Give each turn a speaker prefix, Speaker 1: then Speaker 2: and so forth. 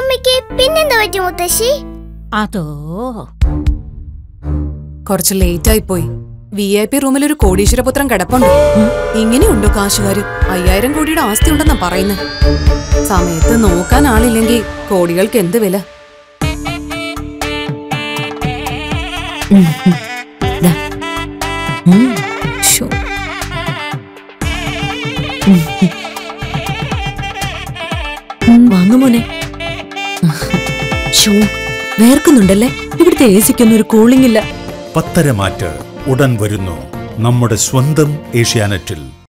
Speaker 1: അമ്മയ്ക്ക് പിന്നെന്താ പറ്റി മുത്തശ്ശി?
Speaker 2: അതോ
Speaker 3: കുറച്ച് ലേറ്റ് ആയി പോയി. VIP റൂമിൽ ഒരു കോടീശ്വരപുത്രൻ കിടപ്പുണ്ട്. ഇങ്ങനെയുണ്ടോ കാശുകാര്? 5000 കോടിയുടെ ആസ്തി ഉണ്ടെന്നാ പറയുന്നത്. സമയത്ത് നോക്കാൻ ആളില്ലെങ്കിൽ കോടികൾക്ക് എന്ത് വില?
Speaker 4: വാങ്ങുമോനെ. വേർക്കുന്നുണ്ടല്ലേ? ഇവിടുത്തെ AC-ക്കൊന്നും ഒരു കൂളിംഗ് ഇല്ല.
Speaker 5: പത്തരമാറ്റ് ഉടൻ വരുന്നു നമ്മുടെ സ്വന്തം ഏഷ്യാനെറ്റിൽ.